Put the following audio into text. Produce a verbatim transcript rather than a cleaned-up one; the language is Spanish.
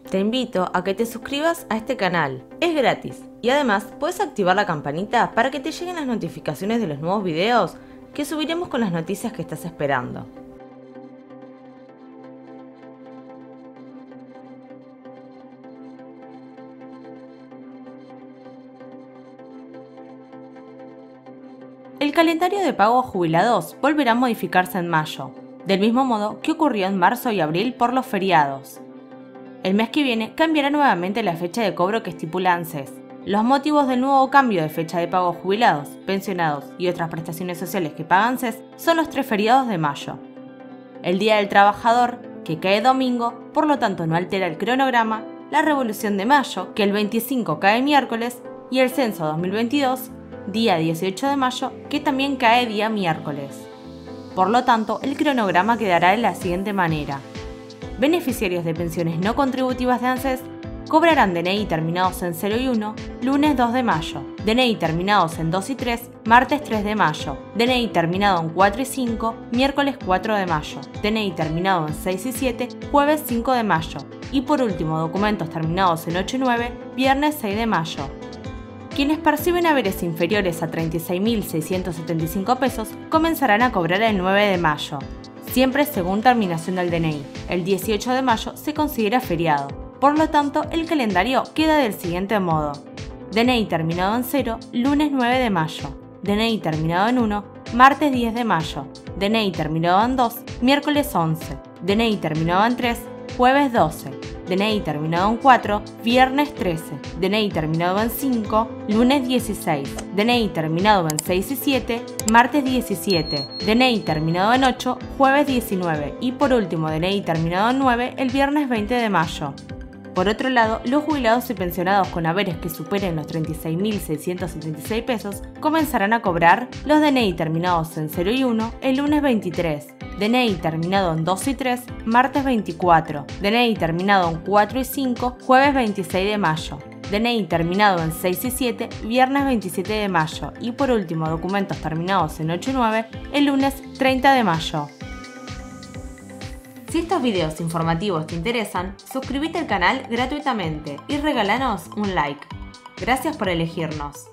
Te invito a que te suscribas a este canal, es gratis, y además puedes activar la campanita para que te lleguen las notificaciones de los nuevos videos que subiremos con las noticias que estás esperando. El calendario de pago a jubilados volverá a modificarse en mayo, del mismo modo que ocurrió en marzo y abril por los feriados. El mes que viene cambiará nuevamente la fecha de cobro que estipula ANSES. Los motivos del nuevo cambio de fecha de pago a jubilados, pensionados y otras prestaciones sociales que paga ANSES son los tres feriados de mayo. El Día del Trabajador, que cae domingo, por lo tanto no altera el cronograma, la Revolución de Mayo, que el veinticinco cae miércoles, y el Censo dos mil veintidós, día dieciocho de mayo, que también cae día miércoles. Por lo tanto, el cronograma quedará de la siguiente manera. Beneficiarios de pensiones no contributivas de ANSES cobrarán D N I terminados en cero y uno, lunes dos de mayo, D N I terminados en dos y tres, martes tres de mayo, D N I terminado en cuatro y cinco, miércoles cuatro de mayo, D N I terminado en seis y siete, jueves cinco de mayo, y por último documentos terminados en ocho y nueve, viernes seis de mayo. Quienes perciben haberes inferiores a treinta y seis mil seiscientos setenta y cinco pesos comenzarán a cobrar el nueve de mayo, siempre según terminación del D N I. El dieciocho de mayo se considera feriado, por lo tanto el calendario queda del siguiente modo. D N I terminado en cero, lunes nueve de mayo, D N I terminado en uno, martes diez de mayo, D N I terminado en dos, miércoles once, D N I terminado en tres, jueves doce, D N I terminado en cuatro, viernes trece, D N I terminado en cinco, lunes dieciséis, D N I terminado en seis y siete, martes diecisiete, D N I terminado en ocho, jueves diecinueve y por último D N I terminado en nueve, el viernes veinte de mayo. Por otro lado, los jubilados y pensionados con haberes que superen los treinta y seis mil seiscientos setenta y seis pesos comenzarán a cobrar los D N I terminados en cero y uno el lunes veintitrés, D N I terminado en dos y tres, martes veinticuatro, D N I terminado en cuatro y cinco, jueves veintiséis de mayo, D N I terminado en seis y siete, viernes veintisiete de mayo y por último documentos terminados en ocho y nueve, el lunes treinta de mayo. Si estos videos informativos te interesan, suscríbete al canal gratuitamente y regálanos un like. Gracias por elegirnos.